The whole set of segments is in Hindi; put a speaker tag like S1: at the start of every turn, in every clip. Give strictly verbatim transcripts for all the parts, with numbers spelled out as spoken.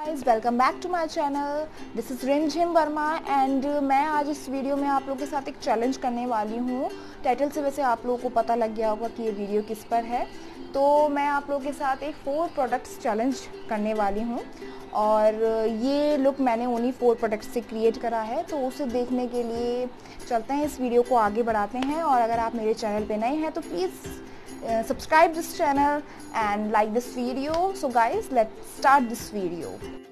S1: Guys, welcome back to my channel. This is Rimjhim Verma and मैं आज इस वीडियो में आप लोगों के साथ एक चैलेंज करने वाली हूँ। टाइटल से वैसे आप लोगों को पता लग गया होगा कि ये वीडियो किस पर है। तो मैं आप लोगों के साथ एक फोर प्रोडक्ट्स चैलेंज करने वाली हूँ और ये लुक मैंने उन्हीं फोर प्रोडक्ट्स से क्रिएट करा है। तो उसे देखने के लिए चलते हैं, इस वीडियो को आगे बढ़ाते हैं। और अगर आप मेरे चैनल पर नए हैं तो please Uh, subscribe this channel and like this video. So guys, let's start this video.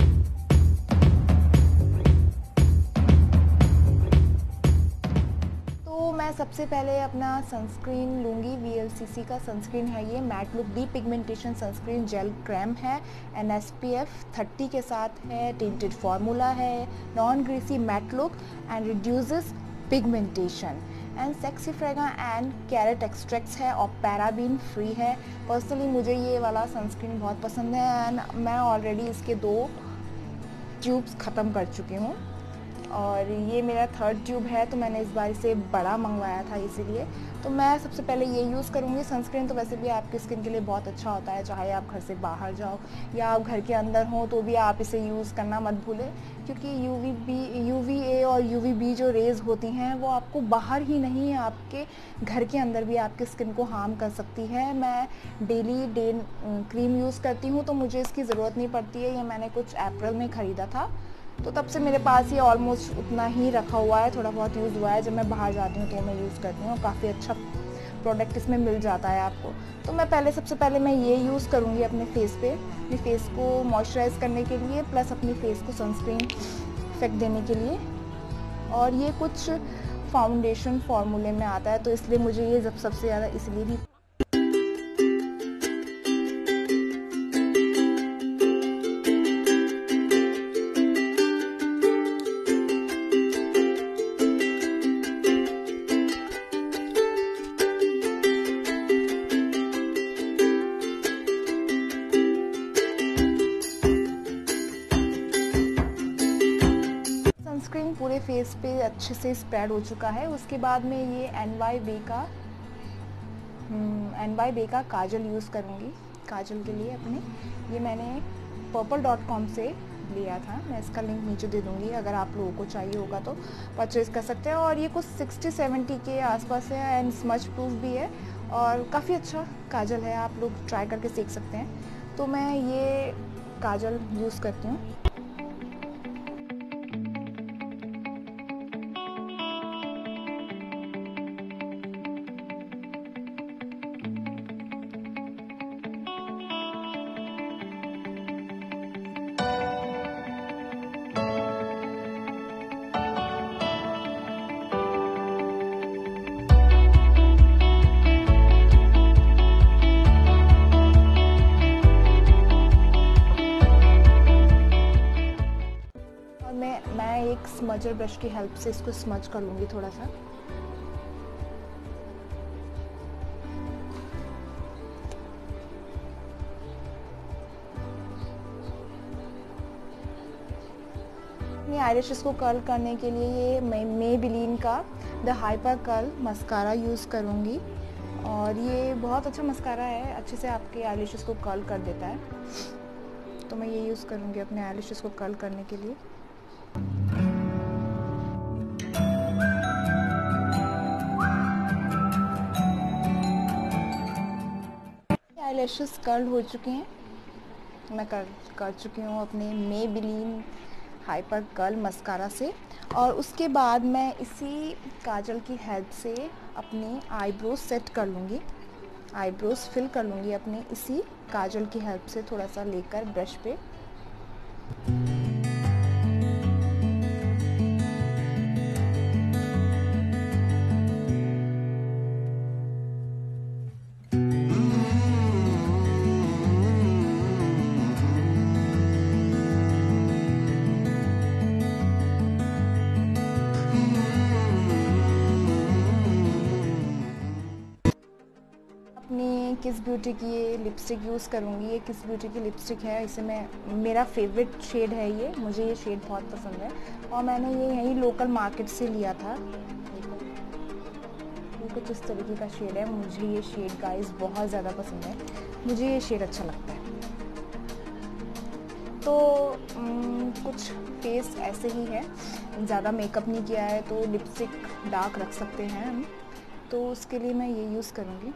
S1: तो मैं सबसे पहले अपना सनस्क्रीन लूँगी। वी एल सी सी का सनस्क्रीन है ये। Matte look de pigmentation sunscreen gel cream है and S P F thirty के साथ है। टिंटेड फार्मूला है, non greasy matte look and reduces pigmentation and saxifraga and carrot extracts है और पैराबीन फ्री है। पर्सनली मुझे ये वाला सनस्क्रीन बहुत पसंद है एंड मैं ऑलरेडी इसके दो ट्यूब्स ख़त्म कर चुकी हूँ और ये मेरा थर्ड ट्यूब है। तो मैंने इस बार इसे बड़ा मंगवाया था, इसीलिए तो मैं सबसे पहले ये यूज़ करूँगी। सनस्क्रीन तो वैसे भी आपकी स्किन के लिए बहुत अच्छा होता है, चाहे आप घर से बाहर जाओ या आप घर के अंदर हो तो भी आप इसे यूज़ करना मत भूलें, क्योंकि U V B U V A और यू वी बी जो रेज़ होती हैं वो आपको बाहर ही नहीं, आपके घर के अंदर भी आपकी स्किन को हार्म कर सकती है। मैं डेली डे क्रीम यूज़ करती हूँ तो मुझे इसकी ज़रूरत नहीं पड़ती है। ये मैंने कुछ अप्रैल में ख़रीदा था तो तब से मेरे पास ये ऑलमोस्ट उतना ही रखा हुआ है। थोड़ा बहुत यूज़ हुआ है, जब मैं बाहर जाती हूँ तो मैं यूज़ करती हूँ। काफ़ी अच्छा प्रोडक्ट इसमें मिल जाता है आपको। तो मैं पहले सबसे पहले मैं ये यूज़ करूँगी अपने फेस पे, अपने फेस को मॉइस्चराइज़ करने के लिए प्लस अपने फेस को सनस्क्रीन इफेक्ट देने के लिए। और ये कुछ फाउंडेशन फार्मूले में आता है तो इसलिए मुझे ये जब सबसे ज़्यादा इसलिए भी सनस्क्रीन पूरे फेस पे अच्छे से स्प्रेड हो चुका है। उसके बाद में ये एन वाई बे का एन वाई बे का काजल यूज़ करूँगी काजल के लिए अपने। ये मैंने पर्पल डॉट कॉम से लिया था, मैं इसका लिंक नीचे दे दूँगी, अगर आप लोगों को चाहिए होगा तो परचेज़ कर सकते हैं। और ये कुछ सिक्सटी सेवेंटी के आसपास है एंड स्मच प्रूफ भी है और काफ़ी अच्छा काजल है, आप लोग ट्राई करके सीख सकते हैं। तो मैं ये काजल यूज़ करती हूँ। मैं मैं एक स्मजर ब्रश की हेल्प से इसको स्मज कर लूँगी थोड़ा सा। ये आईलैशेस को कर्ल करने के लिए ये मैं मेबेलिन का the hyper curl mascara use करूँगी और ये बहुत अच्छा मस्कारा है, अच्छे से आपके आईलैशेस को कर्ल कर देता है। तो मैं ये यूज़ करूँगी अपने आईलैशेस को कर्ल करने के लिए। आईलैशेस कर्ल हो चुके हैं, मैं कर कर चुकी हूँ अपने मेबेलिन हाइपर कर्ल मस्कारा से। और उसके बाद मैं इसी काजल की हेल्प से अपने आईब्रोज सेट कर लूँगी, आईब्रोज फिल कर लूँगी अपने इसी काजल की हेल्प से, थोड़ा सा लेकर ब्रश पे। किस ब्यूटी की ये लिपस्टिक यूज़ करूँगी। ये किस ब्यूटी की लिपस्टिक है, इसे मैं मेरा फेवरेट शेड है ये, मुझे ये शेड बहुत पसंद है और मैंने ये यहीं लोकल मार्केट से लिया था। ये कुछ इस तरीके का शेड है, मुझे ये शेड गाइस बहुत ज़्यादा पसंद है, मुझे ये शेड अच्छा लगता है। तो um, कुछ फेस ऐसे ही है, ज़्यादा मेकअप नहीं किया है तो लिपस्टिक डार्क रख सकते हैं हम, तो उसके लिए मैं ये यूज़ करूँगी।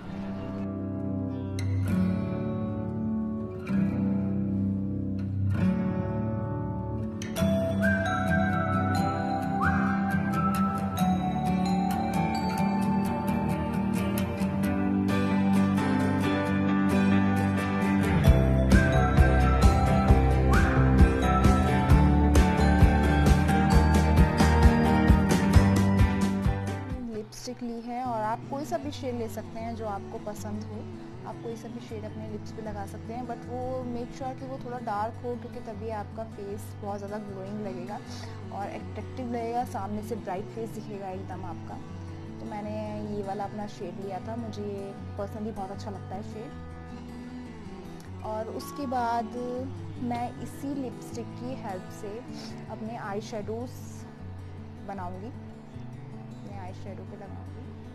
S1: लिपस्टिक ली है और आप कोई सा भी शेड ले सकते हैं जो आपको पसंद हो, आप कोई सा भी शेड अपने लिप्स पे लगा सकते हैं, बट वो मेक श्योर कि वो थोड़ा डार्क हो, क्योंकि तभी आपका फेस बहुत ज़्यादा ग्लोइंग लगेगा और एट्रैक्टिव लगेगा, सामने से ब्राइट फेस दिखेगा एकदम आपका। तो मैंने ये वाला अपना शेड लिया था, मुझे ये पर्सनली बहुत अच्छा लगता है शेड। और उसके बाद मैं इसी लिपस्टिक की हेल्प से अपने आई शेडोज़ बनाऊँगी, आई शेडो पे लगाऊंगी।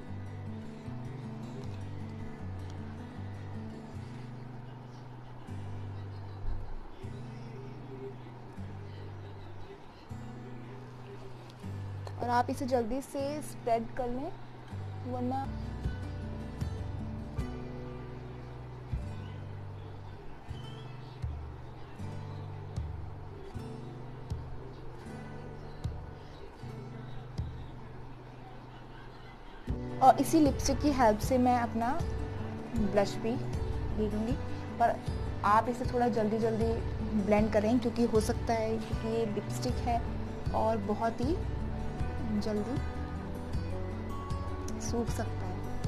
S1: और आप इसे जल्दी से स्प्रेड कर लें, वरना और इसी लिपस्टिक की हेल्प से मैं अपना ब्लश भी ले लूँगी। पर आप इसे थोड़ा जल्दी जल्दी ब्लेंड करें, क्योंकि हो सकता है क्योंकि ये लिपस्टिक है और बहुत ही जल्दी सूख सकता है।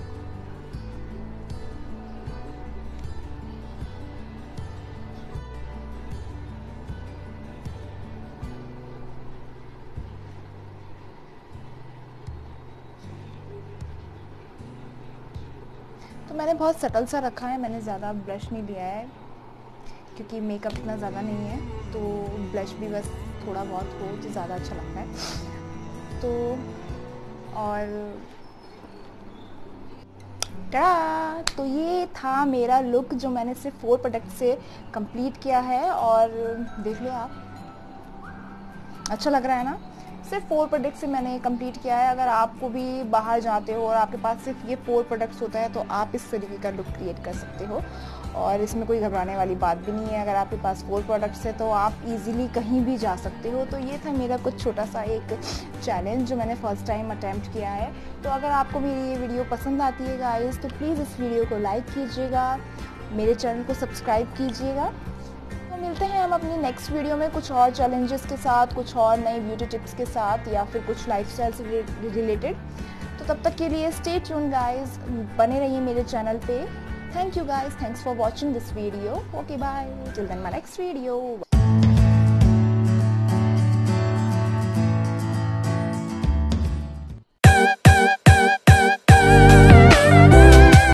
S1: तो मैंने बहुत सटल सा रखा है, मैंने ज़्यादा ब्लश नहीं लिया है क्योंकि मेकअप इतना ज़्यादा नहीं है, तो ब्लश भी बस थोड़ा बहुत हो तो ज़्यादा अच्छा लगता है। तो और टाटा, तो ये था मेरा लुक जो मैंने सिर्फ फोर प्रोडक्ट से कंप्लीट किया है। और देख लो आप, अच्छा लग रहा है ना? सिर्फ फोर प्रोडक्ट से मैंने कंप्लीट किया है। अगर आपको भी बाहर जाते हो और आपके पास सिर्फ ये फोर प्रोडक्ट्स होता है तो आप इस तरीके का लुक क्रिएट कर सकते हो, और इसमें कोई घबराने वाली बात भी नहीं है। अगर आपके पास फोर प्रोडक्ट्स है तो आप इजीली कहीं भी जा सकते हो। तो ये था मेरा कुछ छोटा सा एक चैलेंज जो मैंने फर्स्ट टाइम अटैम्प्ट किया है। तो अगर आपको मेरी ये वीडियो पसंद आती है गाइस, तो प्लीज़ इस वीडियो को लाइक कीजिएगा, मेरे चैनल को सब्सक्राइब कीजिएगा। तो मिलते हैं हम अपनी नेक्स्ट वीडियो में कुछ और चैलेंजेस के साथ, कुछ और नई ब्यूटी टिप्स के साथ, या फिर कुछ लाइफस्टाइल से रिलेटेड। तो तब तक के लिए स्टे ट्यून गाइस, बने रहिए मेरे चैनल पे। Thank you guys, thanks for watching this video. Okay bye, till then my next video,